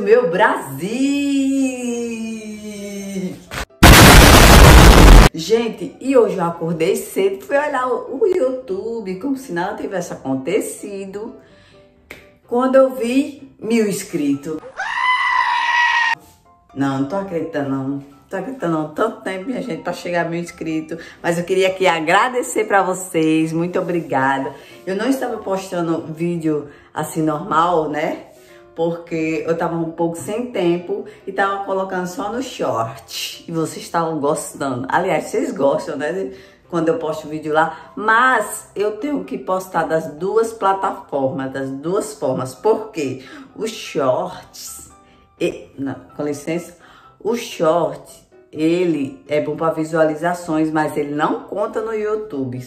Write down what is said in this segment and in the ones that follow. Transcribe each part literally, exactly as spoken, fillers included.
meu Brasil! Gente, e hoje eu acordei cedo, fui olhar o YouTube, como se nada tivesse acontecido. Quando eu vi mil inscritos. Não, não tô acreditando não. Não tô acreditando não. Tanto tempo, minha gente, pra chegar a mil inscritos. Mas eu queria aqui agradecer pra vocês. Muito obrigada. Eu não estava postando vídeo assim normal, né? Porque eu tava um pouco sem tempo e tava colocando só no short. E vocês estavam gostando. Aliás, vocês gostam, né? Quando eu posto vídeo lá. Mas eu tenho que postar das duas plataformas, das duas formas. Por quê? Os shorts... E, não, com licença. O short, ele é bom para visualizações, mas ele não conta no YouTube.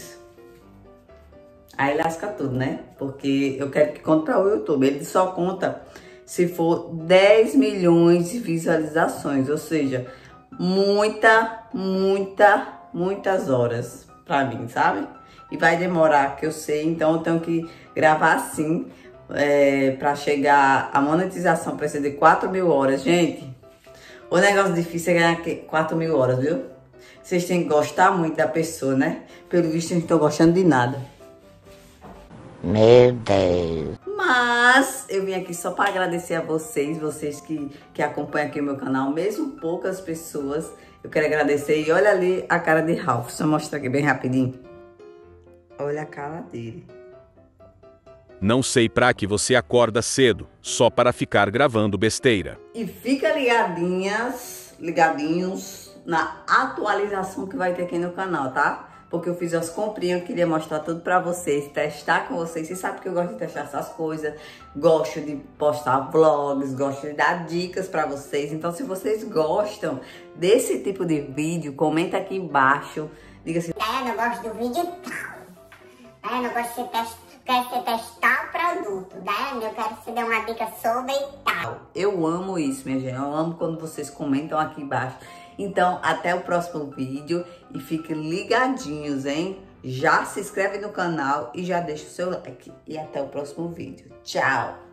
Aí lasca tudo, né? Porque eu quero que conte para o YouTube. Ele só conta se for dez milhões de visualizações. Ou seja, muita, muita, muitas horas para mim, sabe? E vai demorar, que eu sei. Então eu tenho que gravar assim, é, para chegar a monetização. Precisa de quatro mil horas. Gente, o negócio difícil é ganhar quatro mil horas, viu? Vocês têm que gostar muito da pessoa, né? Pelo visto, eu não estou gostando de nada. Meu Deus. Mas eu vim aqui só para agradecer a vocês, vocês que, que acompanham aqui o meu canal, mesmo poucas pessoas. Eu quero agradecer. E olha ali a cara de Ralph. Só mostrar aqui bem rapidinho. Olha a cara dele. Não sei pra que você acorda cedo, só para ficar gravando besteira. E fica ligadinhas, ligadinhos na atualização que vai ter aqui no canal, tá? Porque eu fiz as comprinhas, eu queria mostrar tudo pra vocês, testar com vocês. Vocês sabem que eu gosto de testar essas coisas, gosto de postar vlogs, gosto de dar dicas pra vocês. Então, se vocês gostam desse tipo de vídeo, comenta aqui embaixo. Diga assim: Daiane, eu gosto do vídeo tal. Daiane, eu gosto de test... quero você testar o produto. Daiane, eu quero que você dê uma dica sobre tal. Eu amo isso, minha gente. Eu amo quando vocês comentam aqui embaixo. Então, até o próximo vídeo e fiquem ligadinhos, hein? Já se inscreve no canal e já deixa o seu like. E até o próximo vídeo. Tchau!